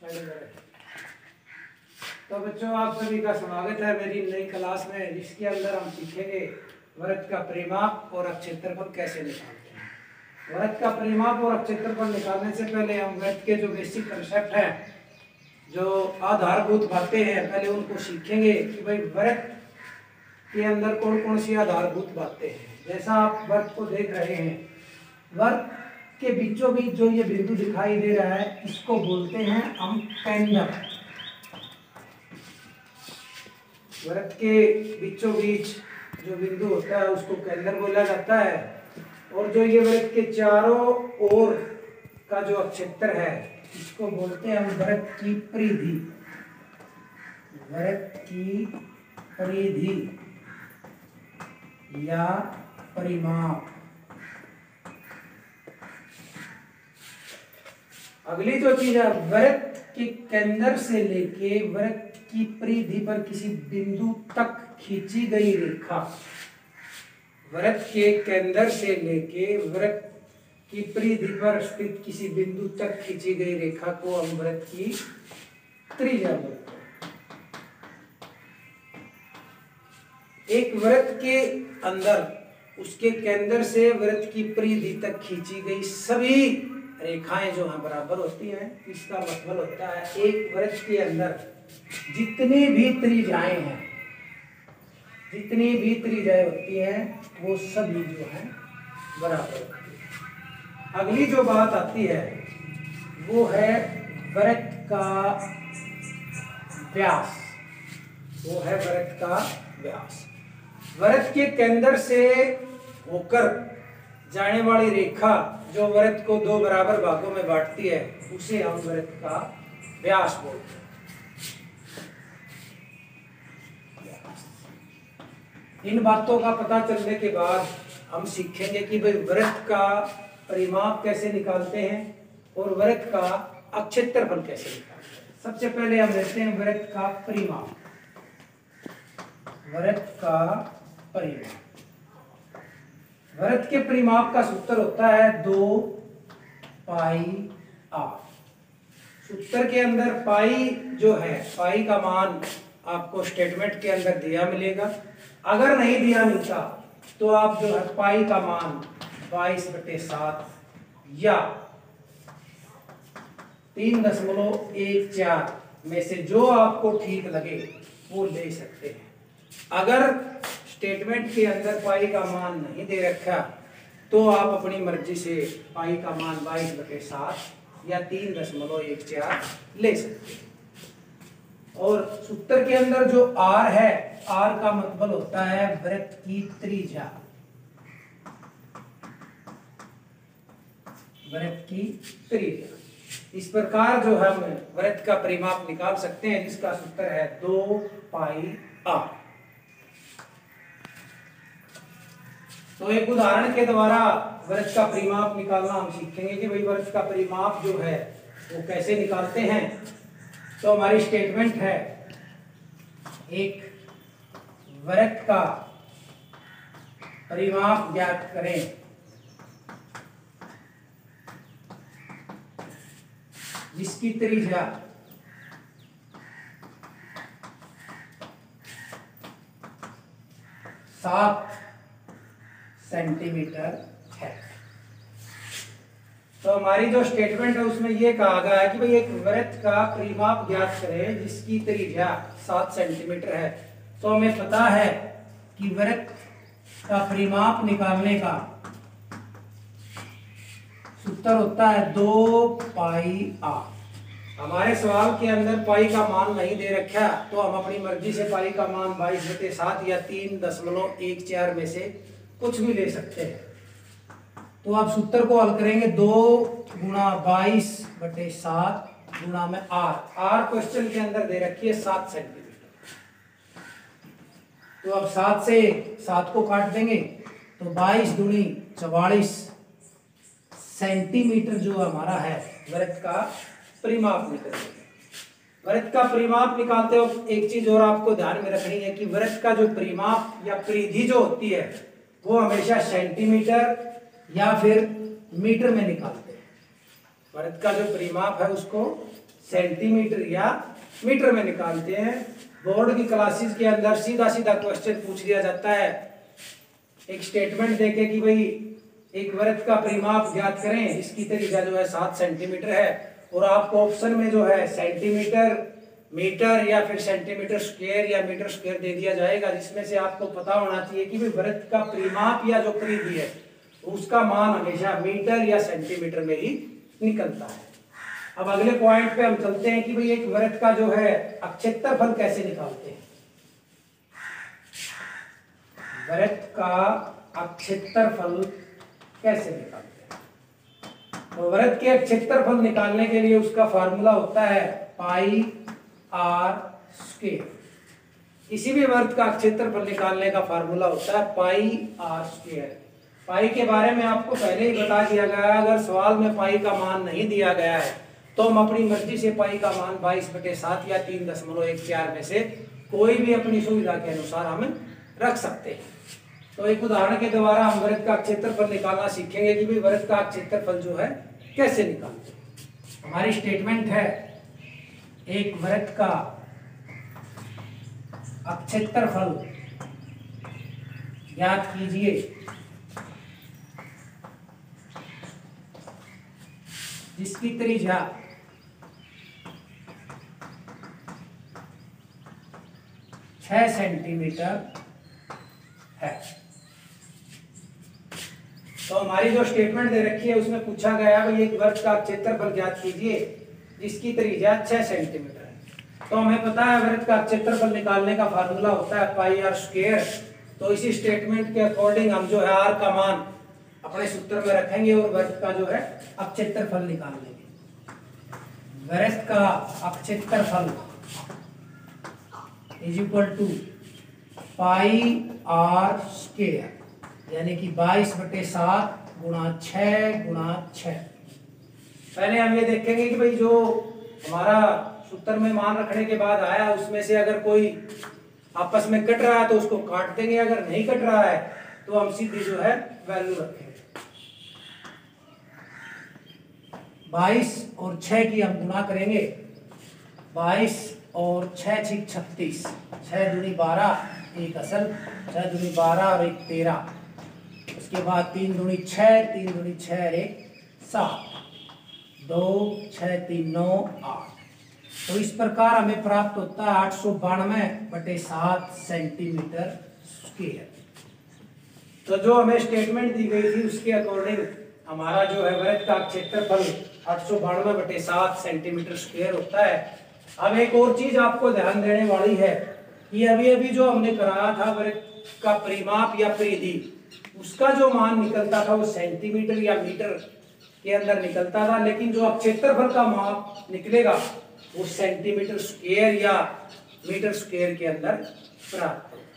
तो बच्चों, आप सभी का स्वागत है मेरी नई क्लास में, जिसके अंदर हम सीखेंगे वृत्त का परिमाप और अक्षेत्रफल कैसे निकालते हैं। वृत्त का परिमाप और अक्षेत्रफल निकालने से पहले हम वृत्त के जो बेसिक कंसेप्ट हैं, जो आधारभूत बातें हैं, पहले उनको सीखेंगे कि भाई वृत्त के अंदर कौन कौन सी आधारभूत बातें हैं। जैसा आप वृत्त को देख रहे हैं, वृत्त के बीचों बीच जो ये बिंदु दिखाई दे रहा है, इसको बोलते हैं हम केंद्र। वृत्त के बीचों बीच जो बिंदु होता है उसको केंद्र बोला जाता है। और जो ये वृत्त के चारों ओर का जो क्षेत्र है, इसको बोलते हैं हम वृत्त की परिधि। वृत्त की परिधि या परिमाप। अगली जो चीज है, वृत्त के केंद्र से लेके वृत्त की परिधि पर किसी बिंदु तक खींची गई रेखा। वृत्त के केंद्र से लेके वृत्त की परिधि पर स्थित किसी बिंदु तक खींची गई रेखा को हम वृत्त की त्रिज्या बोलते हैं। एक वृत्त के अंदर उसके केंद्र से वृत्त की परिधि तक खींची गई सभी रेखाएं जो हैं बराबर होती हैं। इसका मतलब होता है एक वृत्त के अंदर जितनी भी त्रिज्याएं हैं, जितनी भी त्रिज्याएं होती हैं, वो सभी जो हैं बराबर होती हैं। अगली जो बात आती है वो है वृत्त का व्यास। वो है वृत्त का व्यास। वृत्त के केंद्र से होकर जाने वाली रेखा जो वृत्त को दो बराबर भागों में बांटती है, उसे हम वृत्त का व्यास बोलते हैं। इन बातों का पता चलने के बाद हम सीखेंगे कि भाई वृत्त का परिमाप कैसे निकालते हैं और वृत्त का अक्षेत्रफल कैसे निकालते हैं। सबसे पहले हम लेते हैं वृत्त का परिमाप। वृत्त का परिमाप। वृत्त के परिमाप का सूत्र होता है 2 पाई r। सूत्र के अंदर पाई जो है, पाई का मान आपको स्टेटमेंट के अंदर दिया मिलेगा। अगर नहीं दिया मिलता तो आप जो है पाई का मान 22/7 या 3.14 में से जो आपको ठीक लगे वो ले सकते हैं। अगर स्टेटमेंट के अंदर पाई का मान नहीं दे रखा तो आप अपनी मर्जी से पाई का मान 22/7 या 3.14 ले सकते हैं। और सूत्र के अंदर जो r है, r का मतलब होता है वृत्त की त्रिज्या। वृत्त की त्रिज्या। इस प्रकार जो हम वृत्त का परिमाप निकाल सकते हैं, जिसका सूत्र है 2 पाई r। तो एक उदाहरण के द्वारा वृत्त का परिमाप निकालना हम सीखेंगे कि भाई वृत्त का परिमाप जो है वो कैसे निकालते हैं। तो हमारी स्टेटमेंट है, एक वृत्त का परिमाप ज्ञात करें जिसकी त्रिज्या 7 सेंटीमीटर है। तो हमारी जो स्टेटमेंट है उसमें यह कहा गया है कि भाई एक वृत्त का परिमाप ज्ञात करें जिसकी त्रिज्या 7 सेंटीमीटर है। तो हमें पता है कि वृत्त का परिमाप निकालने का सूत्र होता है 2 पाई r। हमारे सवाल के अंदर पाई का मान नहीं दे रखा तो हम अपनी मर्जी से पाई का मान 22/7 या 3.14 में से कुछ भी ले सकते हैं। तो आप सूत्र को हल करेंगे 2 गुणा 22/7 गुणा में r। क्वेश्चन के अंदर दे रखी है 7 सेंटीमीटर। तो अब 7 से 7 को काट देंगे तो 22 दूनी 44 सेंटीमीटर जो हमारा है वृत्त का परिमाप निकालेंगे। वृत्त का परिमाप निकालते वक्त एक चीज और आपको ध्यान में रखनी है कि वृत्त का जो परिमाप या परिधि जो होती है वो हमेशा सेंटीमीटर या फिर मीटर में निकालते हैं। वृत्त का जो परिमाप है उसको सेंटीमीटर या मीटर में निकालते हैं। बोर्ड की क्लासेस के अंदर सीधा सीधा क्वेश्चन पूछ दिया जाता है, एक स्टेटमेंट देके कि भाई एक वृत्त का परिमाप ज्ञात करें, इसकी त्रिज्या जो है 7 सेंटीमीटर है, और आपको ऑप्शन में जो है सेंटीमीटर, मीटर या फिर सेंटीमीटर स्क्वायर या मीटर स्क्वायर दे दिया जाएगा, जिसमें से आपको पता होना चाहिए कि भाई वृत्त का परिमाप या जो परिधि है उसका मान हमेशा मीटर या सेंटीमीटर में ही निकलता है। अब अगले पॉइंट पे हम चलते हैं कि भाई एक वृत्त का जो है क्षेत्रफल कैसे निकालते हैं। वृत्त का क्षेत्रफल कैसे निकालते हैं? तो वृत्त के क्षेत्रफल निकालने के लिए उसका फार्मूला होता है पाई आर स्क्वायर। किसी भी वृत्त का क्षेत्रफल निकालने का फार्मूला होता है पाई आर स्क्वायर। पाई के बारे में आपको पहले ही बता दिया गया है, अगर सवाल में पाई का मान नहीं दिया गया है तो हम अपनी मर्जी से पाई का मान 22/7 या 3.14 में से कोई भी अपनी सुविधा के अनुसार हम रख सकते हैं। तो एक उदाहरण के द्वारा हम वृत्त का क्षेत्रफल निकालना सीखेंगे कि भाई वृत्त का क्षेत्रफल जो है कैसे निकालते हैं। हमारी स्टेटमेंट है, एक वृत्त का क्षेत्रफल ज्ञात कीजिए जिसकी त्रिज्या 6 सेंटीमीटर है। तो हमारी जो स्टेटमेंट दे रखी है उसमें पूछा गया भाई एक वृत्त का क्षेत्रफल ज्ञात कीजिए जिसकी त्रिज्या 6 सेंटीमीटर है। तो हमें पता है वृत्त का क्षेत्रफल निकालने का फार्मूला होता है पाई आर स्क्वायर। तो इसी स्टेटमेंट के अकॉर्डिंग हम जो है आर का मान अपने सूत्र में रखेंगे और वृत्त का जो है क्षेत्रफल निकाल लेंगे। वृत्त का क्षेत्रफल is equal to pi r square, यानी कि 22/7 गुणा 6 गुणा 6। पहले हम ये देखेंगे कि भाई जो हमारा सूत्र में मान रखने के बाद आया उसमें से अगर कोई आपस में कट रहा है तो उसको काट देंगे, अगर नहीं कट रहा है तो हम सीधी जो है वैल्यू रखेंगे। 22 और 6 की हम गुणा करेंगे। 22 और 6 6 36, 6 दूनी 12, एक असल, 6 दूनी 12 और एक 13, उसके बाद 3 दूनी 6, 3 दूनी 6 और एक 7, 2 6 3 9 8। तो इस प्रकार हमें प्राप्त होता है 892/7 सेंटीमीटर स्क्वायर। तो जो हमें स्टेटमेंट दी गई थी उसके अकॉर्डिंग हमारा जो है वृत्त का क्षेत्रफल 892/7 सेंटीमीटर स्क्वायर होता है। अब एक और चीज आपको ध्यान देने वाली है कि अभी अभी जो हमने कराया था वृत्त का परिमाप या परिधि, उसका जो मान निकलता था वो सेंटीमीटर या मीटर के अंदर निकलता था, लेकिन जो क्षेत्रफल का माप निकलेगा वो सेंटीमीटर स्क्वायर या मीटर स्क्वायर के अंदर प्राप्त होगा।